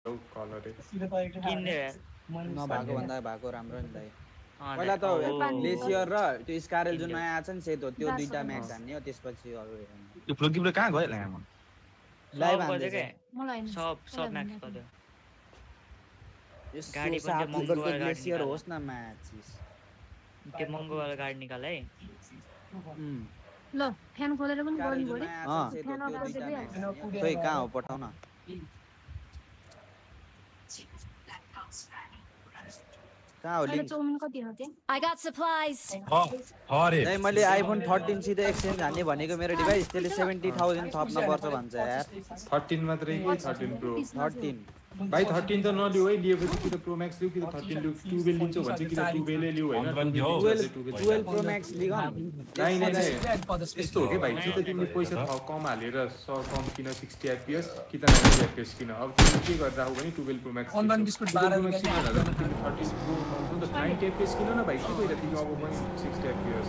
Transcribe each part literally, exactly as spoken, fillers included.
नभएको भन्दा भएको राम्रो नि दाइ पहिला त ग्लेसियर र त्यो स्कारल जुन नयाँ आछ नि सेतो त्यो दुईटा म्याक्स हान्ने हो त्यसपछि अरु हेर्नु त्यो फ्लोकिब्रो कहाँ गयो लामा लाइभ हान्दै छ मलाई सब सब म्याक्स गर्यो गाडी पनि मङ्गोको ग्लेसियर होस् न म्याच त्यो मङ्गोवाला गाडी निकाल है ल फ्यान खोलेर पनि गर्नु पर्यो अ फ्यान अफ गरिदिए खोइ कहाँ हो पठाउन कहाँ हो लिंक चौमिन कति हो के I got supplies हरे दाइ मैले आइफोन थर्टिन सिधै एक्सचेन्ज हान्ने भनेको मेरो डिभाइस त्यसले सेभेन्टी थाउजन्ड थप्न पर्छ भन्छ यार थर्टिन मात्रै कि थर्टिन प्रो थर्टिन भाइ थर्टिन त नलिऊ है लिएपछि कि त प्रो म्याक्स लिऊ कि त थर्टिन लिऊ टुवेल्भ लिन्छौ भन्छ कि त टुवेल्भ लिऊ हैन टुवेल्भ प्रो म्याक्स लिग नाइ नाइ यस्तो हो के भाइ कि त तिमीले पैसा कम हालेर कम किन सिक्सटी एफपीएस कि त नाइन्टी एफपीएस किन अब तिमीले के गर्दा हो भने twelve pro max online discount बाह्र म्याक्स किन होला तिमीले थर्टिन प्रो पाउँछौ त नाइन्टी एफपीएस किन न भाइ के भइरा तिमी अब पनि sixty FPS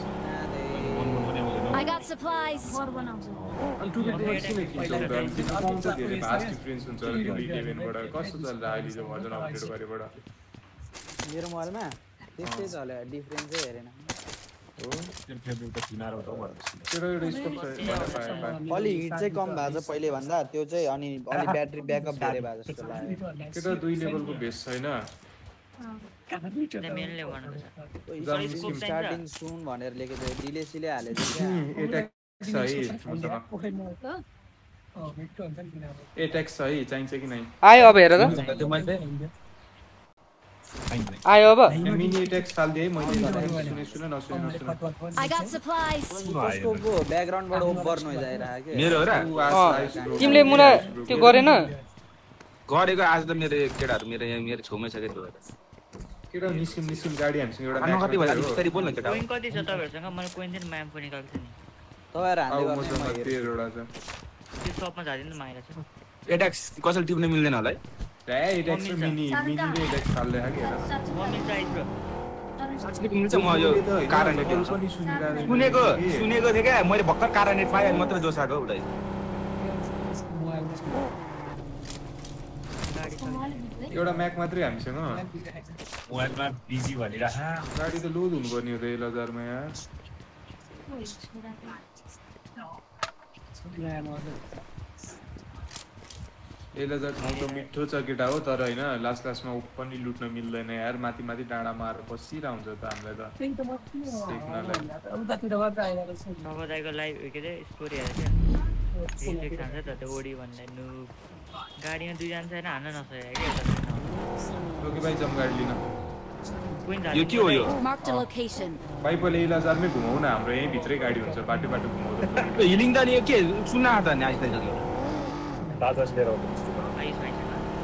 I got supplies अनि टुवेल्भ प्रो म्याक्स किन किन्छौ त तिमी पाउँछ धेरै भास्ट डिफरेन्स हुन्छ र तिम्रो इलेभेन बाट कस्तो चल्छ अहिले जो भर्जन अपडेट गरेबाट मेरो मोबाइलमा त्यस्तै चल्यो डिफरेन्सै हेरेन हो त्यो फेब्रुअरी त किनारो त भन्छ त्यो एउटा स्कोप छ अलि हिट चाहिँ कम भएको छ पहिले भन्दा त्यो चाहिँ अनि अलि ब्याट्री ब्याकअप धेरै भएको जस्तो लाग्यो त्यो त दुई लेभलको बेस छैन मेनले भनेको छ स्टार्टिङ सुन भनेर लेखेको थियो डिले सिले हालेछ एट्याक्स है एट्याक्स है चाहिन्छ कि नै आयो अब हेर त त्यो मैले आयो अब मिनी एट्याक्स फाल्दे है मैले सुने सुने नसुने नसुने I got supplies कसको ब्याकग्राउन्डबाट ओभर नोइज आइरहेको के मेरो हो र तिमीले मुना त्यो गरेन गरेको आज त मेरो केटाहरु मेरो यहाँ मेरो छेउमै छ के त्यो केटा निस्किम निस्किम गाडी हामीसँग एउटा म्याक्स कति भयो बिस्तारै बोल्न केटा कोइन कति छ तपाईहरुसँग मलाई कोइन दिन म्याम पनि निकाल्छ नि तपाईहरु हान्दै अब गर्ने मसँग तेह्र वटा छ त्यो सपमा झादिनु माइरा छ एट्याक्स कसले टिप्न मिल्दैन होला है ए एट्याक्स मिनी मिनी र एट्याक्स फाल्दै हा के मम्मी चाहिँ ब्रो साच्चै मिल्छ म यो कारणले के पनि सुनिरहेको सुनेको सुनेको थिए क्या मैले भर्खर कारणले पाए मात्र जोसाको उडै एउटा म्याक मात्रै हामीसँग मोबाइलमा बिजी भनिराख गाडी त लोड हुनुपर्ने हो त एक हजार मा यार एक हजार ठाउँ त मिठो छ केटा हो तर हैन लास्ट लास्टमा पनि लुट्न मिल्दैन यार माथि माथि डाँडा मार बसिरा हुन्छ त हामीलाई त नगदाइको लाइभ के रे स्टोरी हेरेछ रिफ्लेक्ट हान्छ त त्यो ओडी भन्ने नु गाडीमा दुई जना छैन हान्न नसके के ओके भाइ जम गाडी लिन यो के हो यो Marked a location भाइ पहिले एक हजारमै घुमाउ न हाम्रो यही भित्रै गाडी हुन्छ बाटो बाटो घुमाउँदा हिलिङ त नि के सुन्न आत नि आज तक दादा लिएर आउँछ आइस आइस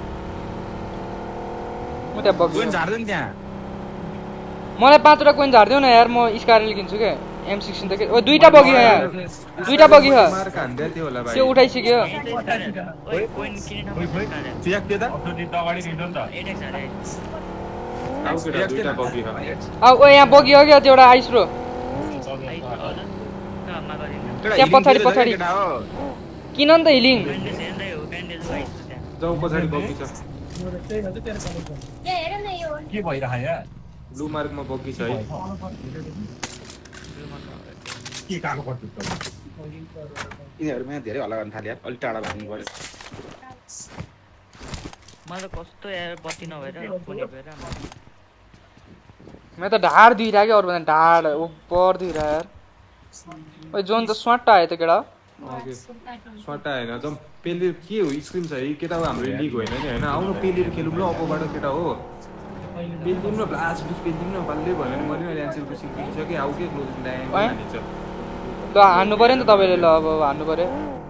म त्यहाँ बग्यो कोइन झार्दैन त्यहाँ मलाई पाँचवटा कोइन झार्दिउ न यार म स्कारले किन्छु के एम सिक्सटिन त के ओ दुईटा बग्यो यहाँ दुईटा बग्यो मार कान्दै थियो होला भाइ त्यो उठाइसक्यो ओइ कोइन किने ठाउँमा काले चियाक त्यो त अटो दिन त अगाडि दिनु नि त एटेक्स हाले आउ केटा दुईटा बगी हो अब ओ यहाँ बग्यो क्या त्यो एउटा आइस ब्रो आइस हजुर कहाँ गरिदिनु त्यहाँ पछाडि पछाडि किन नि त हिलिङ ब्यान्डेज हेर्दै हो ब्यान्डेज आइस त्यहाँ जाउ पछाडि बगी छ ए हेर न यो के भइरहा यहाँ ब्लू मार्कमा बगी छ है के काको पर्छ त यिनीहरुमा धेरै हल्ला गर्न थाल्यो अलि टाढा भाग्नु पर्यो मलाई कस्तो यार बत्ती नभएर फोन भएर म त ढाड दुइरा के अरु भन्दा ढाड उपर दुइरा यार ओइ जोन त स्वाट आयो त केडा ओके स्वाटा हैन जम पेले के हो स्क्रिम छ है केटा हो हाम्रो लिग होइन नि हैन आउनु पेलेर खेलौँ ल अपोबाट केटा हो पेलिदिम न ब्लास्ट बुस पेलिदिम न बल्ले भन्यो नि मैले ल्यान्सरको सिकिसके आउ के क्लोजिङ टाइम हानिन्छ ल हान्नु पर्यो नि त तपाईले ल अब हान्नु पर्यो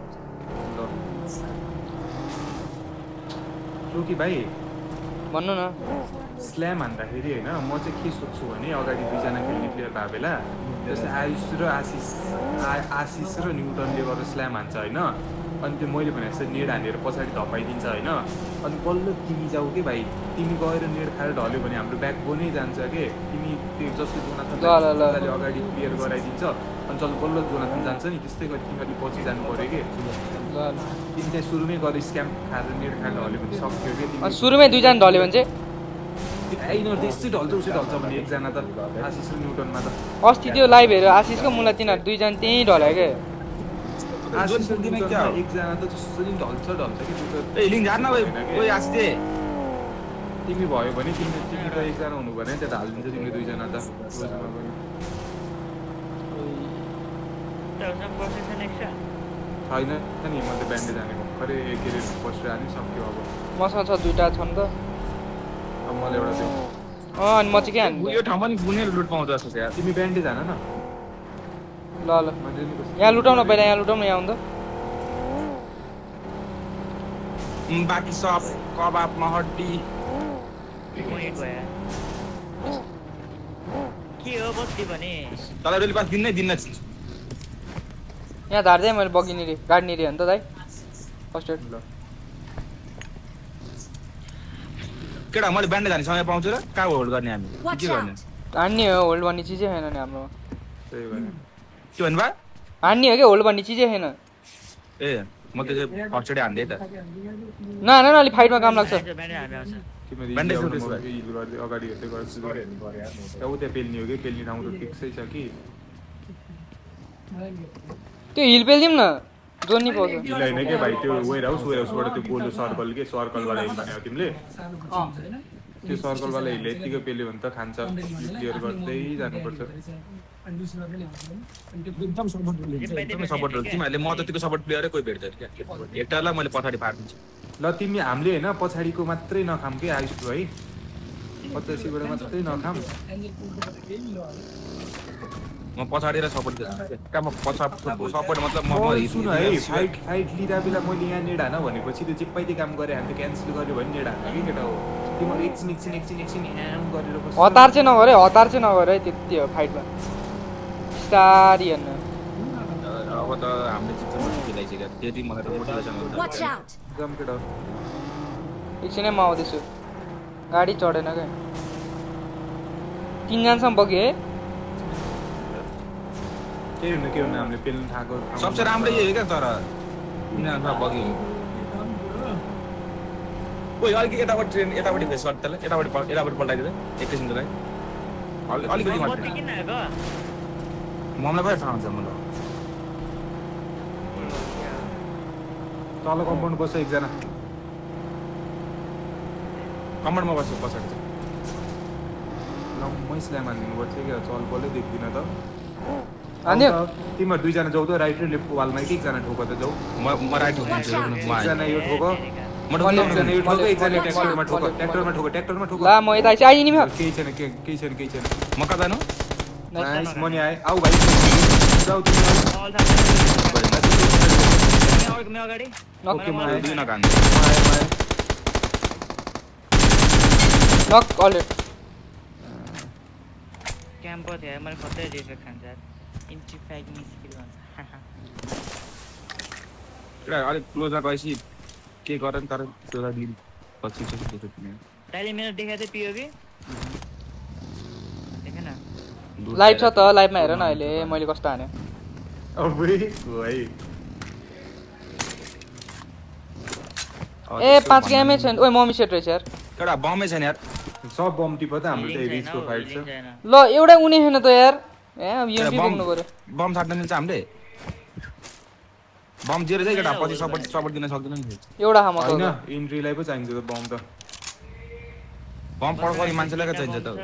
लोकी भाइ भन्नु न स्ल्याम हान्दाखेरि हैन म चाहिँ के सोच्छु भने अगाडि दुईजना खेल्ने प्लेयर भए बेला जस्तै आयुष र आशिष आशिष र न्युटनले गरेर स्ल्याम हान्छ हैन अनि त्यो मैले भने जस्तै नेड हानेर पछाडि धपाइदिन्छ हैन अनि बल्ल तिमी जाऊ के भाइ तिमी गएर नेड खाएर ढल्यो भने हाम्रो ब्याक बोनै जान्छ के तिमी त्यो जस्तो जोनाथनले अगाडि क्लियर गराइदिन्छ अनि चल बल्ल जोनाथन जान्छ नि त्यस्तै गरी तिमीहरूले पछि जानु पर्यो के तिमी चाहिँ सुरुमै गरी स्क्याम खाएर नेट खाएर ढल्यो भने सक्यो के तिमी सुरुमै दुईजना ढल्यो भने चाहिँ यिनीहरू त्यस्तै ढल्छ उसै ढल्छ भने एकजना त आशिष र न्युटनमा त अस्ति त्यो लाइभ हेरेर आशिषको मुला तिनीहरू दुईजना त्यहीँ ढल्यो क्या आशिष र न्युटनमा एकजना त जसरी ढल्छ ढल्छ कि ए लिङ झार्न भाइ ओइ आस्ते तिमी भयो भने तिमी तिमी त एकजना हुनु भने त्यता हालिदिन्छ तिमीले दुईजना त रोजमा पनि छैन नि म त ब्यान्डे जानेको खरे के अरे बसेर हाल्नु सक्यो अब मसँग छ दुईटा छन् त अब मलाई एउटा देऊ अँ अनि म चाहिँ के हान्नु यो ठाउँमा नि कुनै लुट पाउँछ जस्तो छ यार तिमी ब्यान्डे जान न ल ल यहाँ लुटाउन पहिला यहाँ लुटाउन यहाँ आउँदा बाँकी सब कबाबमा हड्डी के हो बस्ती भने तँलाई रेली पास दिन्नै दिन्न यहाँ झार्दै मैले बगिने रे गाड्ने रे अन्त दाइ फर्स्ट एड ल केटा मैले ब्यान्डे जाने समय पाउँछु र कहाँ होल्ड गर्ने हामी के गर्ने हान्ने हो होल्ड भन्ने चिजै छैन नि हाम्रो त्यही भएर के भन्नु भयो हान्ने हो कि होल्ड भन्ने चिजै छैन ए म त फर्स्ट एडै हान्दै त न न अलि फाइटमा काम लाग्छ तिमीले अगाडि हेर्दै गर्छु ऊ त्यहाँ पेल्ने हो कि पेल्ने ठाउँ त फिक्सै छ कि त्यो हिल पेलिदिउँ न जोड्नी पाउँछ हिल होइन के भाइ त्यो वेयर हाउस वेयर हाउसबाट त्यो गोलो सर्कल के सर्कलबाट हिल भनेको तिमीले त्यो सर्कलबाट हिल यतिको पेल्यो भने त खान्छ क्लियर गर्दै जानुपर्छ एकदम सपोर्ट हो तिमीहरूले म त त्यतिको सपोर्ट प्लेयरै कोही भेट्दैन क्या हेक्टरलाई मैले पछाडि पारिदिन्छु ल तिमी हामीले होइन पछाडिको मात्रै नखाम के आयुष है पचासीबाट मात्रै नखाम म पछाडि र सपोर्ट गर्छु म पछाडि सपोर्ट मतलब म सुन है फाइट फाइट लिँदा बेला मैले यहाँ नेड हान भनेपछि त्यो चिप्पाइदै काम गरेँ हामी त क्यान्सल गर्यो भने नेड हान्न कि केटा हो तिमीहरू एकछिन एकछिन एकछिन एकछिन ह्याम गरेर हतार चाहिँ नगर है हतार चाहिँ नगर है त्यति हो फाइटमा बिस्तारी हेर्न अब त हामीले जित्छ खेलाइसक्यो त्यति मलाई त मोटिभेसन हुन्छ एकदम केटा एकछिनै म आउँदैछु गाडी चढेन क्या तिनजनासम्म बग्यो है के हुनु के हुनु हामीले पेल्नु थाको सबसे राम्रो यही हो क्या तर तिनीहरूमा बग्यो ओइ अलिकति यताबाट ट्रेन यतापट्टि भेस गर्छ त्यसलाई यतापट्टि यतापट्टि पल्टाइदिँदा एकैछिनको लागि अलिकति मलाई कहिले थाहा हुन्छ मलाई तल कम्पाउन्ड बस्छ एकजना कम्पाउन्डमा बस्छ पछाडि चाहिँ लम्मै स्ल्याम हानिदिनु पर्छ क्या चल बलै देख्दिनँ त हान्यो तिमीहरू दुईजना जाऊ त राइट र लेफ्ट वालमा एक एकजना ठोक त जाऊ म म राइट हुन्छु एकजना यो ठोक म एकजना यो ठोक एकजना ट्र्याक्टरमा ठोक ट्र्याक्टरमा ठोक ट्र्याक्टरमा ठोक ला म यता चाहिँ आइदिनु केही छैन केही छैन केही छैन म कता जानु नाइस मनी आए आऊ भाइ जाऊ तिमी ओके म दिन कान नक अलरेडी क्याम्प थियो मैले कतै रिफेक्ट खान्छ इन्ची फ्याग मिस्किल भन्छ केटा अलिक क्लोजमा गएपछि के गर नि तर त्यो दिन पछि पछि तैँले मेरो देखाएको थियो पिओभी देखेन लाइभ छ त लाइभमा हेर न अहिले मैले कस्तो हाने ए पाँच के एमए छैन ओइ मम्मी सेट रहेछ यार एउटा बमै छैन यार सब बम टिप त हाम्रो त्यही रिचको फाइट छ ल एउटा उनी छैन त यार ए अब यो बोक्नु पर्यो बम छाड्न मिल्छ हामीले बम जिरो चाहिँ केटा पछि सपोर्ट सपोर्ट दिन सक्दैन नि एउटा हाम हैन इन्ट्रीलाई पो चाहिन्छ त बम त बम पड्काउने मान्छेलाई के चाहिन्छ त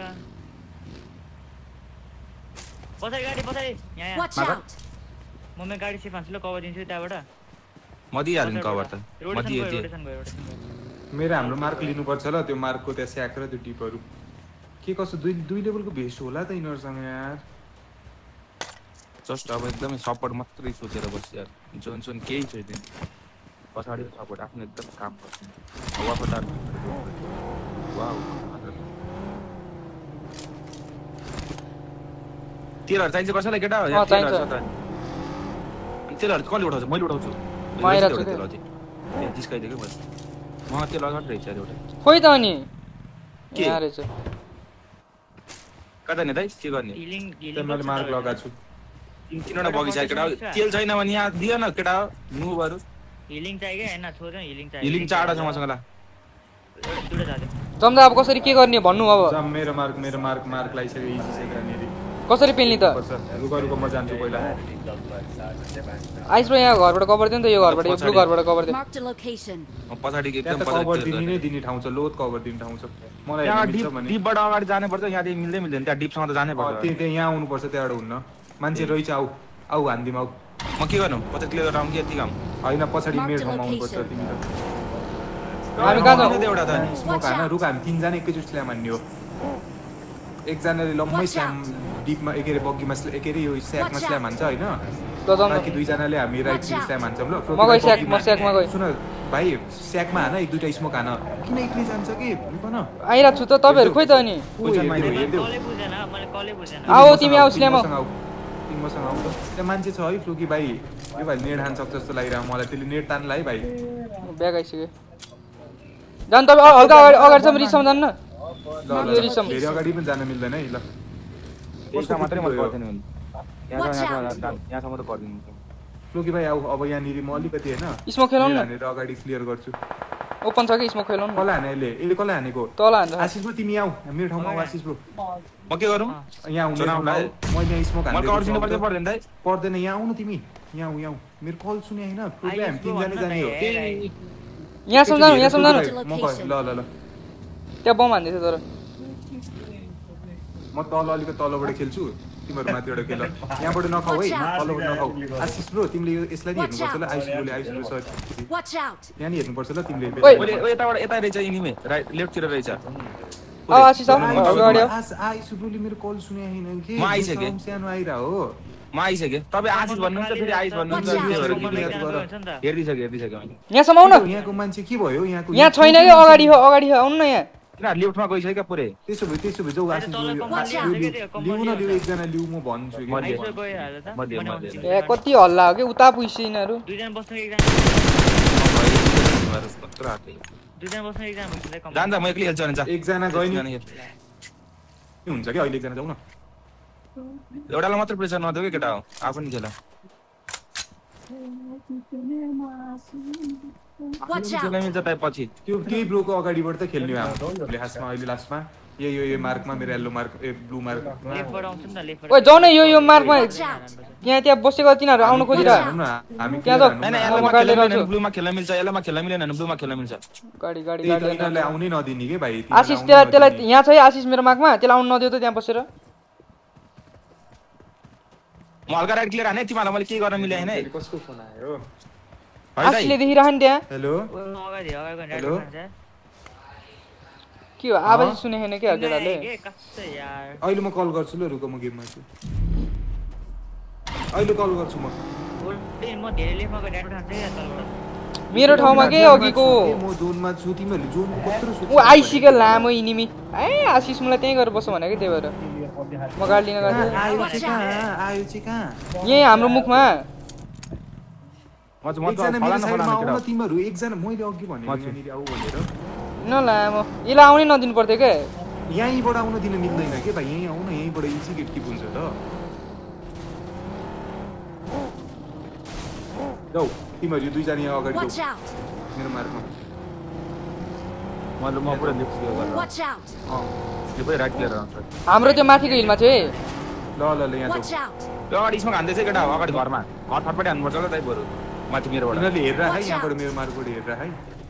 पछाडि गाडी पछाडि यहाँ मम्मी गाडी सिफ हान्छु ल कभर दिन्छु त्यहाँबाट म दिइहाल्नु कभर त म दिए दिए मेरो हाम्रो मार्क लिनुपर्छ ल त्यो मार्कको त्यहाँ स्याक र त्यो टिपहरू के कस्तो दुई दुई लेभलको भेस्ट होला त यिनीहरूसँग यार जस्ट अब एकदमै सपोर्ट मात्रै सोचेर बस्छ यार जोन जोन केही छैन पछाडि सपोर्ट आफ्नो एकदम काम गर्छ वापटार वाउ तेलहरु चाहिन्छ कसैलाई केटा हो यार तेलहरु छ त तेलहरु कसले उठाउँछ मैले उठाउँछु माइरा छ त्यो जिस्काइदिएको बस म तेल लगाउनु रहेछ यार एउटा खोइ त अनि के यार छ कता नि दाइ के गर्ने मैले मार्क लगाएको छु तीन तीनवटा बगी छ केटा तेल छैन भने यहाँ दियो न केटा नुबहरु हिलिङ चाहियो के हैन छोड्नु हिलिङ चाहियो हिलिङ चारवटा छ मसँग ल दुईटा जाले जम्दा अब कसरी के गर्ने भन्नु अब जम मेरो मार्क मेरो मार्क मार्क लाइसक्यो इजी छ त्यहाँनेरि कसरी पेल्ने त रुको रुको म जान्छु पहिला आइस ब्रो यहाँ घरबाट कभर दिनु त यो घरबाट यो ब्लू घरबाट कभर दिनु Marked a location. पछाडी एकदम कभर दिने नै दिने ठाउँ छ लोड कभर दिने ठाउँ छ मलाई यहाँ हेर्न डिप मिल्छ भने डिपबाट अगाडि जानै पर्छ यहाँदेखि मिल्दै मिल्दैन त्यहाँ डिपसँग त जानै पर्छ त्यही त्यही यहाँ आउनु पर्छ त्यहाँबाट हुन्न मान्छे रहेछ आऊ आऊ हान्दिम आऊ म के गर्नु पछि क्लियर गराउँ कि यति काम हैन पछाडी मेरो ठाउँमा आउनु पर्छ तिमी त हामी कहाँ जाऊ एउटा त स्मोक हान रुक हामी तीनजना एकैचोटि स्ल्याम हान्ने हो एकजनाले लम्मै स्ल्याम डिपमा एकेरे बग्गीमा एकेरे यो स्याकमा स्ल्याम हान्छ हैन बाकी दुईजनाले हामी राइट स्ल्याम हान्छौँ ल म गए स्याक म स्याकमा गए सुन भाइ स्याकमा हान एक दुईटा स्मोक हान किन एक्लै जान्छ के भन आइरा छु त तपाईहरु खोइ त अनि कले बुझेन मैले कले बुझेन आओ तिमी आउ स्ल्याम तिमी मसँग आउ त त्यहाँ मान्छे छ है फ्लुकी भाइ यो भाइ नेट हान्छ जस्तो लागिरहेको मलाई त्यसले नेट तान्ला है भाइ ब्याग आइसक्यो जान तपाईँ हल्का अगाडि अगाडिसम्म रिसम जान्न ल ल धेरै अगाडि पनि जान मिल्दैन है ल त्यसमा मात्रै मैले गर्दैन भने यहाँ यहाँसम्म त गर्दिनु फ्लुकी भाइ आऊ अब यहाँनिर म अलिकति होइन स्मोक खेलौँ न हानेर अगाडि क्लियर गर्छु ओपन छ कि स्मोक खेलौँ न कसलाई हाने यसले यसले कसलाई हानेको तल हान्छ आशिष ब्रो तिमी आऊ मेरो ठाउँमा आऊ आशिष ब्रो म के गरौँ यहाँ आउनु मैले यहाँ स्मोक हान्दै गर्दिनु पर्छ पर्दैन दाइ पर्दैन यहाँ आउनु तिमी यहाँ आऊ यहाँ मेरो कल सुने हैन फ्लुकी हामी तीनजना जाने हो यहाँ सम्झाउनु यहाँ सम्झाउनु म ल ल ल त्यहाँ बम हान्दैछ तर म तल अलिकति तलबाट खेल्छु तिमीहरू माथिबाट खेल यहाँबाट नखाऊ है तलबाट नखाऊ आशिष ब्रो तिमीले यसलाई नि हेर्नुपर्छ ल आयुष ब्रोले आयुष ब्रो सर यहाँ नि हेर्नुपर्छ ल तिमीले यताबाट यता रहेछ इनिमे राइट लेफ्टतिर रहेछ आशिष अगाडि आयुष ब्रोले मेरो कल सुने हैन के म आइसके सानो आइरा हो म आइसके तपाईँ आशिष भन्नुहुन्छ फेरि आयुष भन्नुहुन्छ हेर्दिसक्यो हेर्दिसक्यो मैले यहाँ समाउन यहाँको मान्छे के भयो यहाँको यहाँ छैन कि अगाडि हो अगाडि हो आउनु न यहाँ तिनीहरू लिफ्टमा गइसक्यो क्या पुरै त्यसो भए त्यसो भए जाऊ आशिष लिउ न लिउ एकजना लिउ म भन्छु कि ए कति हल्ला हो कि उता पुगिसि यिनीहरू दुईजना बस्नु एकजना दुईजना बस्नु एकजना बस्दै कम जान्छ म एक्लै खेल्छु भने जा एकजना गयो नि हुन्छ कि अहिले एकजना जाऊ न एउटालाई मात्र प्रेसर नदेऊ कि केटा हो आफू नि खेल मिल्छ टाइप पछि त्यो केही ब्रोको अगाडिबाट त खेल्ने हामीले खासमा अहिले लास्टमा यो यो यो मार्कमा मेरो येल्लो मार्क ए ब्लू मार्क लेफ्टबाट आउँछ नि त लेफ्टबाट ओइ जाऊ न यो यो मार्कमा यहाँ त्यहाँ बसेको तिनीहरू आउन खोजिरह हामी त्यहाँ जाऊ हैन येल्लोमा खेल्न मिल्दैन ब्लूमा खेल्न मिल्छ येल्लोमा खेल्न मिलेन भने ब्लूमा खेल्न मिल्छ गाडी गाडी गाडी यिनीहरूले आउनै नदिने के भाइ आशिष त्यसलाई त्यसलाई यहाँ छ है आशिष मेरो मार्कमा त्यसलाई आउन नदियो त त्यहाँ बसेर म हल्का राइट क्लियर हाने तिमीलाई मैले के गर्न मिले हैन कसको फोन आयो आशिषले देखिरह नि त्यहाँ हेलो अगाडि अगाडि हेलो के हो आवाज सुने हैन के केटाले के कस्तो यार अहिले म कल गर्छु ल रुको म गेममा छु अहिले कल गर्छु म म धेरै लेफ्टमा गएर ड्याट खान्छ या तलबाट मेरो ठाउँमा के अघिको म जोनमा छु तिमीहरुले जोन कत्रो छु उ आइसिक्यो लामो इनिमी ए आशिष मलाई त्यही गरेर बस्छ भनेको त्यही भएर म गाडी लिन गएको आयो चाहिँ कहाँ आयो चाहिँ कहाँ यही हाम्रो मुखमा म म एकजना मेरो फलाना साइडमा फलाना आउन केटा तिमीहरु एकजना मैले अघि भने यहाँनिर आऊ भनेर न लामो यसलाई आउनै नदिनु पर्थ्यो के यहीँबाट आउन दिन मिल्दैन के भाइ यहीँ आउन यहीँबाट इजी गेट किप हुन्छ त जाऊ तिमीहरु यो दुईजना यहाँ अगाडि जाऊ मेरो मार्कमा म म पुरा लेफ्ट क्लियर गरेर अ यो पनि राइट क्लियर आउँछ हाम्रो त्यो माथिको हिलमा चाहिँ ल ल ल यहाँ जाऊ त्यो अगाडि यसमा हान्दै चाहिँ केटा हो अगाडि घरमा घर फटफटी हान्नुपर्छ ल दाइ बरु माथि मेरोबाट उनीहरूले हेरेर है यहाँबाट मेरो मार्कबाट हेरेर है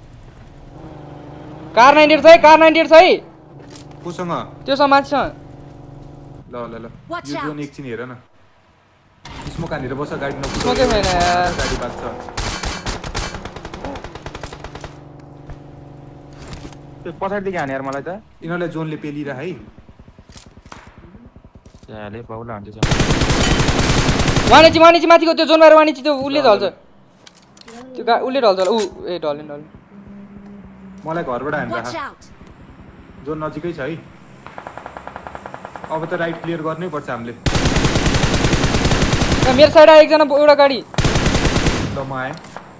कार नाइन्टी एट छ है कार नाइन्टी एट छ है कोसँग त्यो समाजसँग ल ल ल यो जोन एकछिन हेर न स्मोक हानेर बस गाडी नपुग्छ स्मोकै छैन यार गाडी बाक्छ त्यो पछाडिदेखि हाने यार मलाई त यिनीहरूलाई जोनले पेलिरह है याले पाउला हान्दैछ वाणिज्य वाणिज्य माथिको त्यो जोनबार वाणिज्य त्यो उसले ढल्छ त्यो उसले ढल्छ ऊ ए ढल्ने ढल्ने मलाई घरबाट हान्दा जोन नजिकै छ है अब त राइट क्लियर गर्नै पर्छ हामीले मेरो साइड आयो एकजना एउटा गाडी ल म आएँ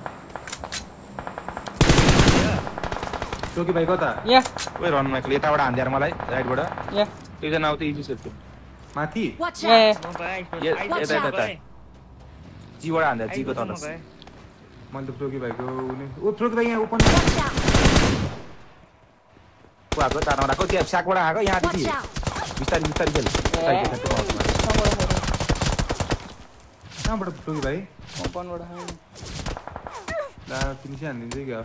टोकी भाइ कता यहाँ ओइ रन माइकल यताबाट हान्दै यार मलाई राइटबाट यहाँ एकजना आउ त इजी सेफ माथि यहाँ म गए यता यता यता जीबाट हान्दै जीको तल मैले त फ्रोकी भाइको उनी ओ फ्रोकी भाइ यहाँ ओपन को आको तारमा राखो त्यो स्याकबाट आको यहाँ देखि बिस्तारै बिस्तारै खेल कहाँबाट फ्रोकी भाइ कम्पाउन्डबाट हान्नु ला तिमी चाहिँ हान्दिन्छ क्या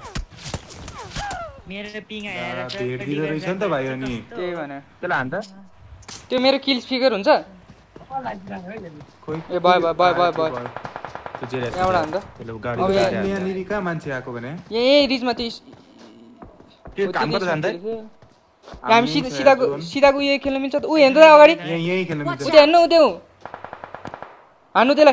मेरो पिङ आएर भेट दिँदो रहेछ नि त भाइ अनि त्यही भने त्यसलाई हान्छ त्यो मेरो किल फिगर हुन्छ खोइ ए भयो भयो भयो भयो भयो त्यो जेरे यहाँबाट हान्दा त्यसले गाडी अब गाडी यहाँनिर कहाँ मान्छे आएको भने यही रिजमा त्यो त्यो काम गर्दै जान्दै हामी सिधा सिधाको सिधाको यो खेल्न मिल्छ त ऊ हेर्नु त अगाडि यहाँ यही खेल्न मिल्छ ऊ हेर्नु ऊ त्यो हान्नु त्यसलाई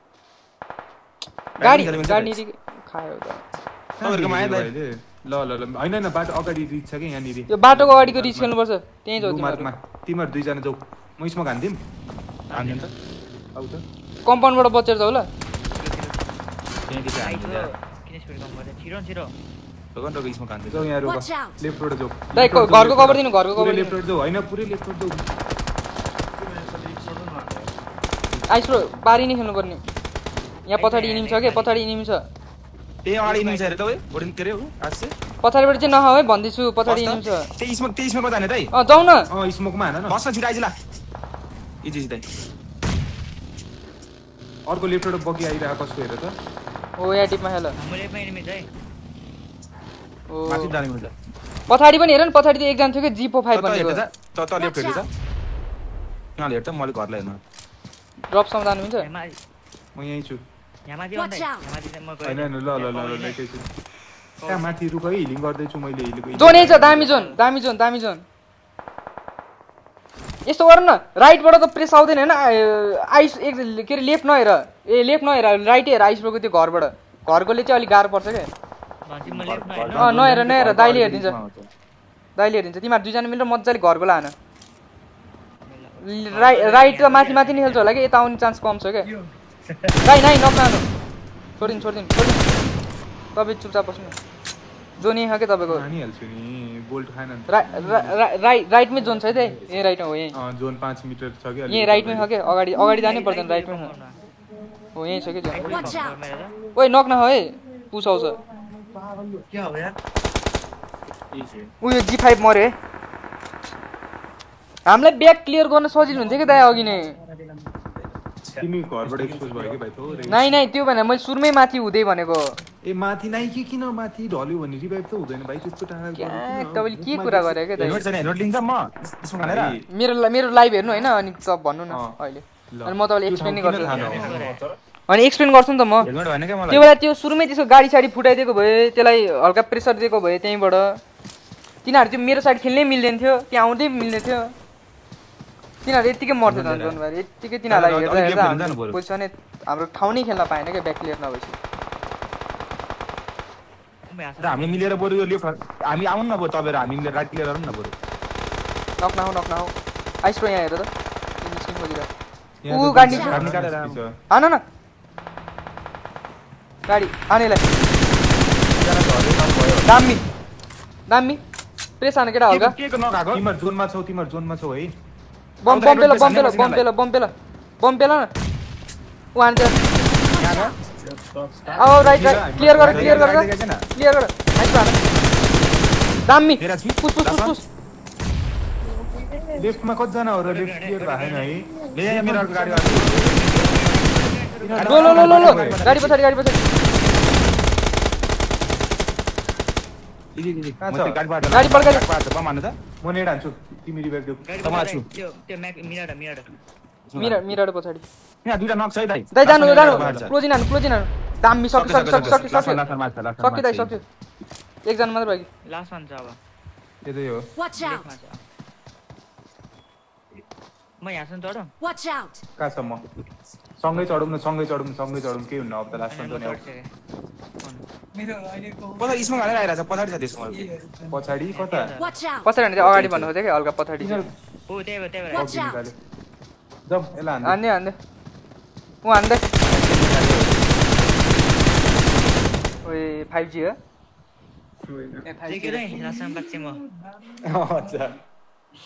गाडी गाडी खायो त तपाईँहरुको माया भाइले ल ल ल हैन हैन बाटो अगाडि रिच छ के यहाँनिर त्यो बाटोको अगाडिको रिच खेल्नुपर्छ त्यही जाऊ तिमीहरुमा तिमीहरु दुई जना जाऊ म स्मोक हान्दिम हान्दिम त आउ त कम्पाउन्डबाट बचेर जाऊ ल त्यही दिस हान्दिम त किन स्पिड कम गर्दै छिरो छिरो दोगन रोग स्मोक हान्दिम जाऊ यहाँ रोक लेफ्ट रोड जाऊ दाइ घरको कभर दिनु घरको पुरै कभर लेफ्ट रोड जाऊ हैन पुरै लेफ्ट रोड जाऊ आइस प्रो पारी नै खेल्नु पर्ने यहाँ पछाडी इनिमी छ के पछाडी इनिमी छ त्यही अगाडि इनिमी छ रे तपाईँ बोर्डिङ के रे हो आसे पछाडीबाट चाहिँ नहाउ है भन्दैछु पछाडी इनिमी छ त्यही स्मोक त्यही स्मोकमा जाने दाइ अँ जाऊ न अँ स्मोकमा हान न बस्न छिटो आइज ल इजी इजी दाइ अर्को लेफ्ट रोड बगी आइरहेको कसको हेर त ओ यहाँ टिपमा हेल हाम्रो लेफ्टमा एनिमी छ है ओ माथि जाने मिल्छ पछाडी पनि हेर न पछाडी त एकजना थियो के जी फोर फाइभ त भनेको हेर्छ त त लेफ्ट हेर्छ यहाँ हेर्छ मैले घरलाई हेर्नु ड्रपसम्म जानु मिल्छ यहाँ माथि म यही छु यहाँ माथि भन्दै यहाँ माथि चाहिँ म हैन हैन ल ल ल ल लेकै छु कहाँ माथि रुक है हिलिङ गर्दै छु मैले हिलिङको जोन यही छ दामी जोन दामी जोन दामी जोन यस्तो गर न राइटबाट त प्रेस आउँदैन हैन आइस एक के अरे लेफ्ट नहेर ए लेफ्ट नहेर राइट हेर आइस ब्रोको त्यो घरबाट घरकोले चाहिँ अलिक गाह्रो पर्छ क्या भन्छ म लेफ्ट नहेर्नु अँ नहेर नहेर दाइले हेरिदिन्छ दाइले हेरिदिन्छ तिमीहरू दुईजना मिलेर मजाले घरकोलाई हान राइट राइट त माथि माथि नै खेल्छ होला कि यता आउने चान्स कम छ क्या दाइ नाइ नखानु छोडिदिनु छोडिदिनु छोडिदिनु तपाईँ चुपचाप बस्नु जोन यही छ क्या तपाईँको हानिहाल्छु नि बोल्ट खाएन नि राइट राइटमै जोन छ है त्यही यही राइटमा हो यहीँ अँ जोन पाँच मिटर छ कि यहीँ राइटमै छ क्या अगाडि अगाडि जानै पर्दैन राइटमै छ हो यहीँ छ कि जोन ओइ नक न है पुस आउँछ उयो जी फाइभ मऱ्यो है हामीलाई ब्याक क्लियर गर्न सजिलो हुन्थ्यो कि दाइ अघि नै तिमी घरबाट एक्सपोज भयो कि भाइ थोरै नाइ नाइ त्यो भने मैले सुरुमै माथि हुँदै भनेको ए माथि नाइ के किन माथि ढल्यो भने रिभाइभ त हुँदैन भाइ त्यस्तो टाढा तपाईँले के कुरा गरे क्या दाइ नोट छैन नोट लिन्छ म स्मोक हानेर मेरो मेरो लाइभ हेर्नु होइन अनि त भन्नु न अहिले अनि म तपाईँलाई एक्सप्लेन नै गर्छु अनि एक्सप्लेन गर्छु नि त म हेलमेट भने के मलाई त्यो बेला त्यो सुरुमै त्यसको गाडी साडी फुटाइदिएको भए त्यसलाई हल्का प्रेसर दिएको भए त्यहीँबाट तिनीहरू त्यो मेरो साइड खेल्नै मिल्दैन थियो त्यहाँ आउँदै मिल्ने थियो तिनीहरू यत्तिकै मर्थ्यो झन् जोन भाइ यत्तिकै तिनीहरूलाई हेर्दा हेर्दा हाम्रो पोजिसनै हाम्रो ठाउँ नै खेल्न पाएन क्या ब्याक क्लियर नभएपछि हामी मिलेर बरु यो लेफ्ट हामी आउनु न बरु तपाईँहरू हामी मिलेर राइट क्लियर गरौँ न बरु नक नहौ नक नहौ आइस्रो यहाँ हेर त निस्किनु खोजिरहेको ऊ गाडी निकालेर हान न गाडी हानेलाई दामी दामी प्रेस हान केटा हल्का के को नखाएको तिमीहरू जोनमा छौ तिमीहरू जोनमा छौ है बम बम पेला बम पेला बम पेला बम पेला बम पेला न ऊ हान्छ अब राइट राइट क्लियर गर क्लियर गर क्लियर गर आइस्रो हान दामी पुस पुस पुस पुस लेफ्टमा कतिजना हो र लेफ्ट क्लियर भएको छैन है ले मेरो अर्को गाडी लो लो लो लो लो गाडी पछाडि गाडी पछाडि इजी इजी कहाँ छ? म गाडी पार्छ गाडी पड्का गाडी पार्छ बम हान्नु त म नेड हान्छु तिमी रिभाइभ देऊ तपाईँ छु त्यो त्यो म्याक मिराड मिराड मिरर मिरर पछाडि यहाँ दुईटा नक छ है दाइ दाइ जानु जानु क्लोजिन हानु क्लोजिन हानु दामी सक्यो सक्यो सक्यो सक्यो सक्यो लास्ट मार्छ लास्ट सक्यो दाइ सक्यो एकजना मात्र भयो लास्ट वान छ अब यतै हो Watch out! लेफ्टमा छ म यहाँसम्म चढौँ Watch out! कहाँ छ म सँगै चढौँ न सँगै चढौँ सँगै चढौँ के हुन्न अब त लास्टमा म पनि चढ्छु पछाडि स्मोक हालेर आइरहेछ पछाडि छ त्यसमा पछाडि कता Watch out! पछाडि भने अगाडि भन्नु खोजेँ कि हल्का पछाडि ओ त्यही भएर त्यही भएर Watch out! जाऊ यसलाई हान्दै हान्दै हान्दै ऊ हान्दै ओए फाइभ जी हो सिकेरै लास्टमा बाँच्चे म अच्छा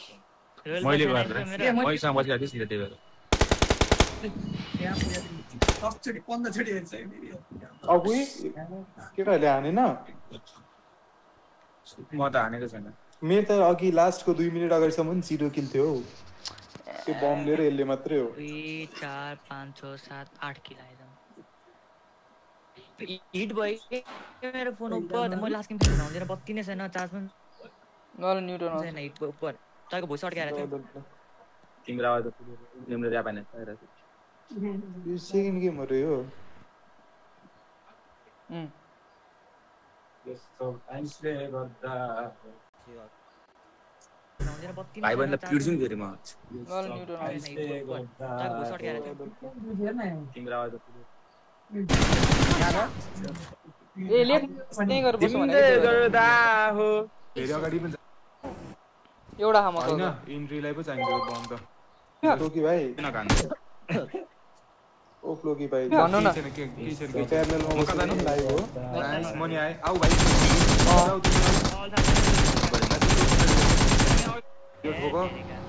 मैले गरेर मैसँग बसिरहेको थिएँ त्यही भएर अबुई केटाहरूले हानेन म त हानेको छैन मेरो त अघि लास्टको दुई मिनट अगाडिसम्म जिरो किल थियो हौ त्यो बम लिएर यसले मात्रै हो दुई चार पाँच छ सात आठ किल आएछ हिट भयो मेरो फोन ऊपर म लास्ट गेम खेल्न आउँदैन बत्ती नै छैन चार्ज पनि गल न्युटन छैन हिटको ऊपर तपाईँको भोइस अड्काएर थियो तिम्रो आवाज तिम्रो जापान यो सेकेन्ड गेम हो रे हो भाइबन्द पिर्छु नि फेरि म गल न्युटन तपाईँको भोइस अड्काएर थियो तिम्रो आवाज ए लेख त्यही गरेर बस्छ भने गर्दा हो फेरि अगाडि पनि एउटा हाम हैन इन्ट्रीलाई पो चाहिन्छ बम त लोकी भाइ किन कान्छ ओ लोकी भाइ भन्नु न के छैन के के छैन के प्यारलल म बस्न लाइभ हो नाइस मनी आए आउ भाइ यो ठोक